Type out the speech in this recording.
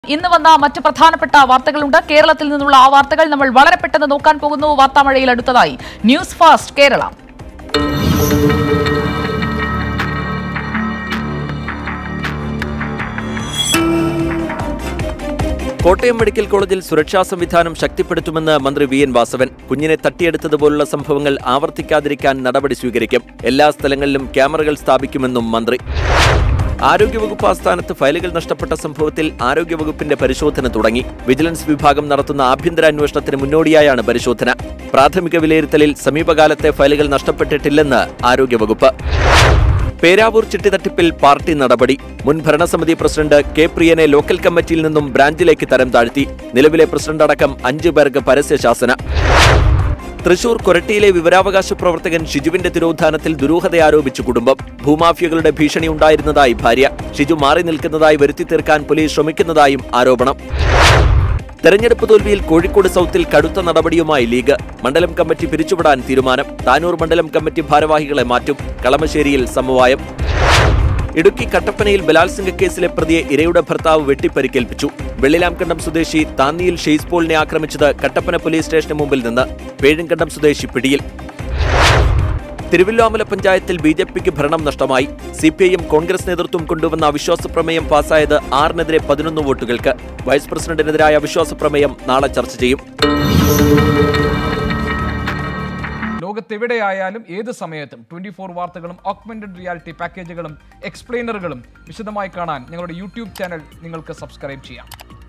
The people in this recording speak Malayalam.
ഇന്ന് വന്ന മറ്റ് പ്രധാനപ്പെട്ട വാർത്തകളുണ്ട്. കേരളത്തിൽ നിന്നുള്ള ആ വാർത്തകൾ നമ്മൾ വളരെ പെട്ടെന്ന് നോക്കാൻ പോകുന്നു. വാർത്താമഴയിൽ അടുത്തതായി news fast Kerala. Kottayam medical കോളേജിൽ സുരക്ഷാ സംവിധാനം ശക്തിപ്പെടുത്തുമെന്ന് മന്ത്രി വി എൻ വാസവൻ. കുഞ്ഞിനെ തട്ടിയെടുത്തതുപോലുള്ള സംഭവങ്ങൾ ആവർത്തിക്കാതിരിക്കാൻ നടപടി സ്വീകരിക്കും. എല്ലാ സ്ഥലങ്ങളിലും ക്യാമറകൾ സ്ഥാപിക്കുമെന്നും മന്ത്രി. ആരോഗ്യവകുപ്പ് ആസ്ഥാനത്ത് ഫയലുകൾ നഷ്ടപ്പെട്ട സംഭവത്തിൽ ആരോഗ്യവകുപ്പിന്റെ പരിശോധന തുടങ്ങി. വിജിലൻസ് വിഭാഗം നടത്തുന്ന ആഭ്യന്തര അന്വേഷണത്തിന് മുന്നോടിയായാണ് പരിശോധന. പ്രാഥമിക വിലയിരുത്തലിൽ സമീപകാലത്തെ ഫയലുകൾ നഷ്ടപ്പെട്ടിട്ടില്ലെന്ന് ആരോഗ്യവകുപ്പ്. പേരാവൂർ ചിട്ടിതട്ടിപ്പിൽ പാർട്ടി നടപടി. മുൻ ഭരണസമിതി പ്രസിഡന്റ് കെ പ്രിയനെ ലോക്കൽ കമ്മിറ്റിയിൽ നിന്നും ബ്രാഞ്ചിലേക്ക് തരം താഴ്ത്തി. നിലവിലെ പ്രസിഡന്റ് അടക്കം 5 പേർക്ക് പരസ്യശാസന. തൃശൂർ കൊരട്ടിയിലെ വിവരാവകാശ പ്രവർത്തകൻ ഷിജുവിന്റെ തിരോധാനത്തിൽ ദുരൂഹത ആരോപിച്ചു കുടുംബം. ഭൂമാഫിയകളുടെ ഭീഷണി ഉണ്ടായിരുന്നതായി ഭാര്യ. ഷിജു മാറി നിൽക്കുന്നതായി വരുത്തി തീർക്കാൻ പോലീസ് ശ്രമിക്കുന്നതായും ആരോപണം. തെരഞ്ഞെടുപ്പ് തോൽവിയിൽ കോഴിക്കോട് സൗത്തിൽ കടുത്ത നടപടിയുമായി ലീഗ്. മണ്ഡലം കമ്മിറ്റി പിരിച്ചുവിടാൻ തീരുമാനം. താനൂർ മണ്ഡലം കമ്മിറ്റി ഭാരവാഹികളെ മാറ്റും. കളമശ്ശേരിയിൽ സമവായം. ഇടുക്കി കട്ടപ്പനയിൽ ബലാത്സംഗ കേസിലെ പ്രതിയെ ഇരയുടെ ഭർത്താവ് വെട്ടിപ്പരിക്കേൽപ്പിച്ചു. വെള്ളിലാംകണ്ടം സ്വദേശി താന്നിയിൽ ഷെയ്സ് പോളിനെ ആക്രമിച്ചത് കട്ടപ്പന പോലീസ് സ്റ്റേഷന് മുമ്പിൽ നിന്ന്. പേഴുംകണ്ടം സ്വദേശി പിടിയിൽ. തിരുവല്ലോമല പഞ്ചായത്തിൽ ബിജെപിക്ക് ഭരണം നഷ്ടമായി. സിപിഐഎം കോൺഗ്രസ് നേതൃത്വം കൊണ്ടുവന്ന അവിശ്വാസ പ്രമേയം പാസായത് 6-നെതിരെ 11 വോട്ടുകൾക്ക്. വൈസ് പ്രസിഡന്റിനെതിരായ അവിശ്വാസ പ്രമേയം നാളെ ചർച്ച ചെയ്യും. ലോകത്തെവിടെയായാലും ഏത് സമയത്തും 24 വാർത്തകളും ഓഗ്മെന്റഡ് റിയാലിറ്റി പാക്കേജുകളും എക്സ്പ്ലെയിനറുകളും വിശദമായി കാണാൻ ഞങ്ങളുടെ യൂട്യൂബ് ചാനൽ നിങ്ങൾക്ക് സബ്സ്ക്രൈബ് ചെയ്യാം.